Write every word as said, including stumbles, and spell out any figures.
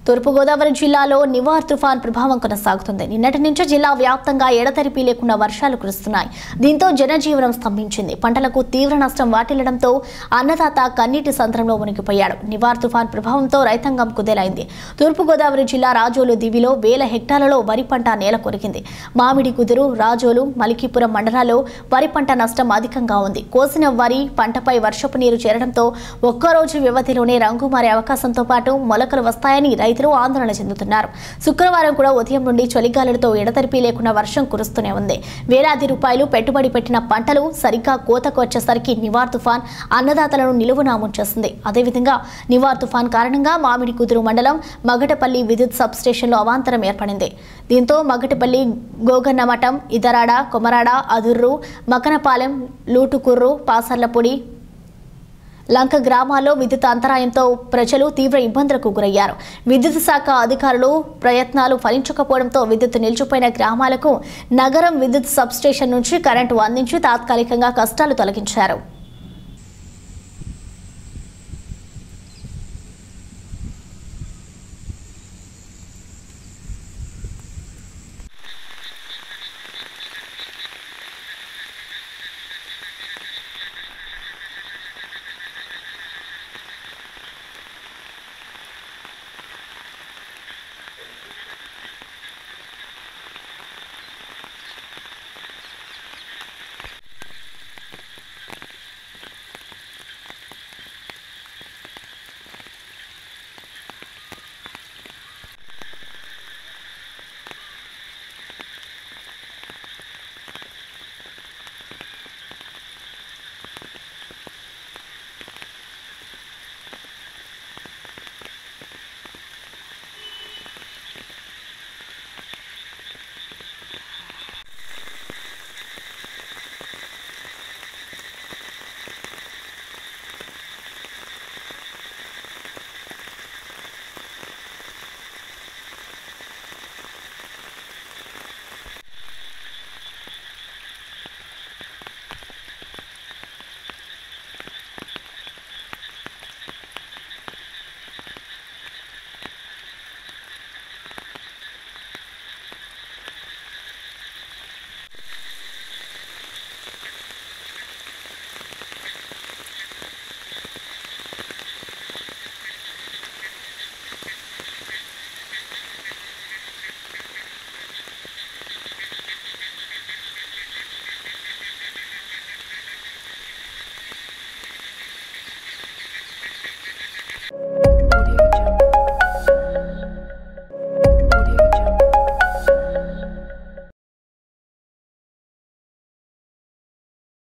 తూర్పుగోదావరి జిల్లాలో నివార్ తుఫాన్ ప్రభావం కొనసాగుతుంది. నిన్నటి నుంచి జిల్లా వ్యాప్తంగా ఎడతెరిపి లేకుండా వర్షాలు కురుస్తున్నాయి. దీంతో జనజీవనం స్తంభించింది. పంటలకు తీవ్ర నష్టం వాటిల్లడంతో అన్నదాత కన్నీటి సంద్రంలో మునిగిపోయాడు. నివార్ తుఫాన్ ప్రభావంతో రైతాంగం కుదేలైంది. తూర్పుగోదావరి జిల్లా రాజోలు దివిలో వేల హెక్టార్లలో వరి పంట నేల కొరికింది. మామిడి కుదురు, రాజోలు, మలికీపురం మండలాల్లో వరి పంట నష్టం అధికంగా ఉంది. కోసిన వరి పంటపై వర్షపు నీరు చేరడంతో ఒక్కరోజు వ్యవధిలోనే రంగు మారే అవకాశంతో పాటు మొలకలు వస్తాయని రైతులు ఆందోళన చెందుతున్నారు. శుక్రవారం కూడా ఉదయం నుండి చలిగాలులతో ఎడతెరిపి లేకుండా వర్షం కురుస్తూనే ఉంది. వేలాది రూపాయలు పెట్టుబడి పెట్టిన పంటలు సరిగ్గా కోతకు వచ్చేసరికి నివార్ తుఫాన్ అన్నదాతలను నిలువునా ముంచేస్తుంది. అదేవిధంగా నివార్ తుఫాన్ కారణంగా మామిడి కుదురు మండలం మగటపల్లి విద్యుత్ సబ్ స్టేషన్లో అవాంతరం ఏర్పడింది. దీంతో మగటపల్లి, గోగన్నమఠం, ఇదరాడ, కొమరాడ, అదుర్రు, మకనపాలెం, లూటుకుర్రు, పాసర్లపొడి, లంక గ్రామాల్లో విద్యుత్ అంతరాయంతో ప్రజలు తీవ్ర ఇబ్బందులకు గురయ్యారు. విద్యుత్ శాఖ అధికారులు ప్రయత్నాలు ఫలించకపోవడంతో విద్యుత్ నిలిచిపోయిన గ్రామాలకు నగరం విద్యుత్ సబ్ స్టేషన్ నుంచి కరెంటు అందించి తాత్కాలికంగా కష్టాలు తొలగించారు.